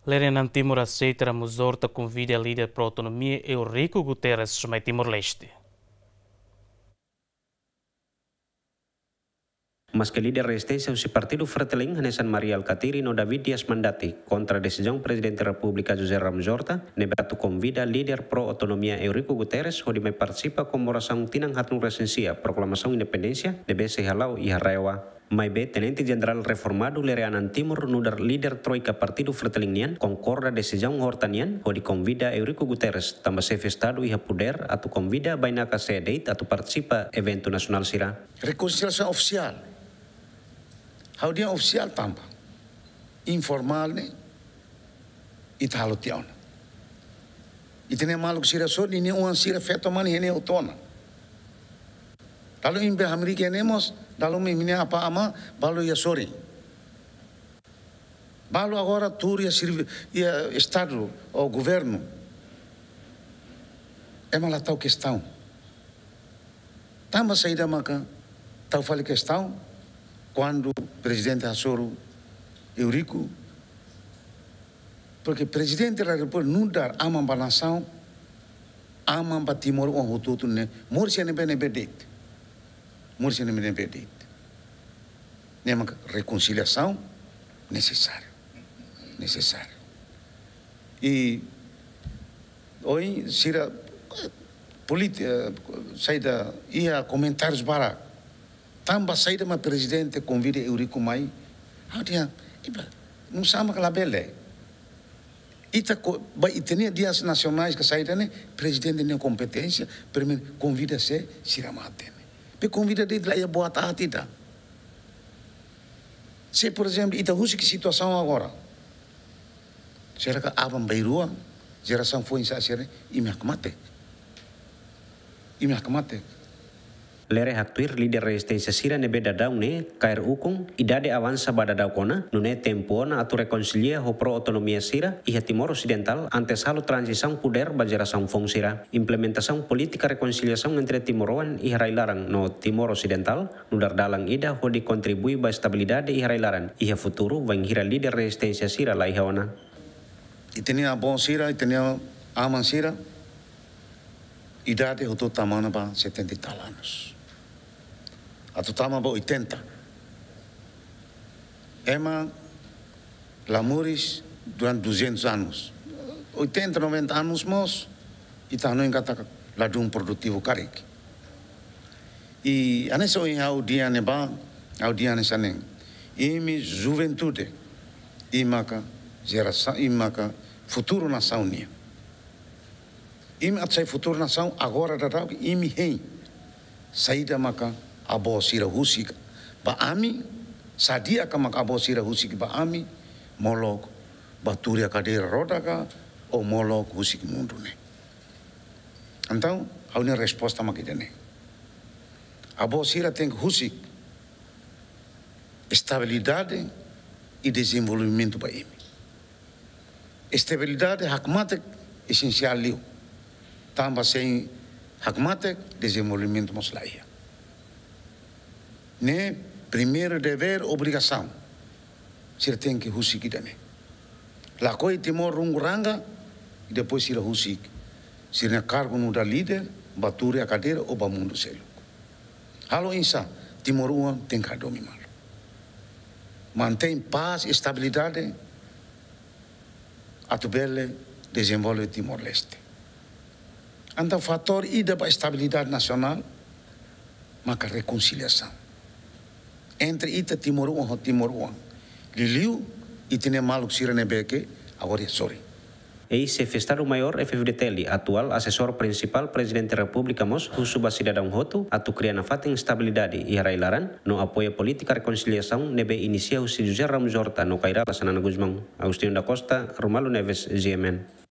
Lerenam Timor aceita a Muzorta convida a líder para a autonomia Eurico Guterres sobre Timor-Leste. Mas que líder resistência o partido Fretilin Hanesan Maria Alcatiri no David Dias Mandati contra a decisão presidente da República José Ramos Horta, nebrato convida líder pro-autonomia Eurico Guterres onde me participa como oração tinang hatun resensia proclamação independência de BC Halau e Harrewa. Mai be tenente general reformado Lereanan Timor nudar líder troika partido Fretilinian concorda decisão Hortanian onde convida Eurico Guterres tambah chefe estado e poder atau convida bainaka sedeit atau participa evento nasional sira. Reconciliação oficial. Hau dia oficial tampa. Informal ne ita halo tiauna. Itene maluk sira so ni uan sira feto mani hene utona. Lalu imbe Amerika enemos, lalu mimine apa ama, balu ya sorry. Balu agora tur ya estado ou governo. É malah tahu questão. Tamba saída maka tahu fali questão quando presidente Assoro Eurico, porque presidente da República não dar amam para nação, amam para Timor um hututu ne, morse ne bene bedete, morse ne bene bedete. Nema reconciliação necessário. E hoje sira política saída ia comentários para tamba saída mas presidente convida Eurico mai dia não sama que labele ita itenia dias nacionais que saída né presidente nem competência primeiro convida se siramate pe convida de lá ia boa tarde tá se por exemplo ita que situação agora será que avam beirua geração foi em sasere e me acmate Lere haktuir líder resistência sira nebe dadau ne kair ukung idade avança badadau kona nune tempoana atu reconcilia ho pro autonomia sira e Timor Ocidental antes halo transição poder ba geração fong sira implementação política reconciliação entre Timoroan e Harailarang no Timor Ocidental nudar dalang ida ho di contribui ba estabilidade e Harailaran e futuro vai hira líder resistência sira lai haona e tenia bom sira e tenia aman sira idade ho to tamana ba 70 tal anos atau tama ba 80 ema lamuris durante 200 anos 80, 90 anos mos itano em kata ladum produtivo karik e anesso em audiane ba audiane saneng imi juventude imaka geração imaka futuro nação nia imi atsai futuro nação agora datau imi hei saída maka abo sira husik ba ami sadia ka maka abo sira husik ba ami molok baturia cadeira roda ka ou molok husik mundo ne então a única resposta makita ne abo sira tem husik estabilidade e desenvolvimento ba imi estabilidade hakmatek essencial liu tamba sem hakmatek desenvolvimento moslaia ne primeiro dever obrigação sira tem que husik dane la coi Timor runguranga e depois sira husik sira cargo no da líder bature a cadeira ou ba mundo selo halo insa Timor tem que dominar mantém paz e estabilidade atubele desenvolve Timor-Leste então fator ida para estabilidade nacional maka reconciliação entre ita Timor e Timor liliu itine maluk sira nebeke agora sorry chefe Estado Maior FFDTL, atual assessor principal presidente da República Mos, Husuba Cidadão Hotu, atu criana fating estabilidade e Harailaran, no apoia política reconciliação nebe inicia o José Ramos Horta no Cairala Sanana Guzmão. Agostinho da Costa, Romalo Neves, GMN.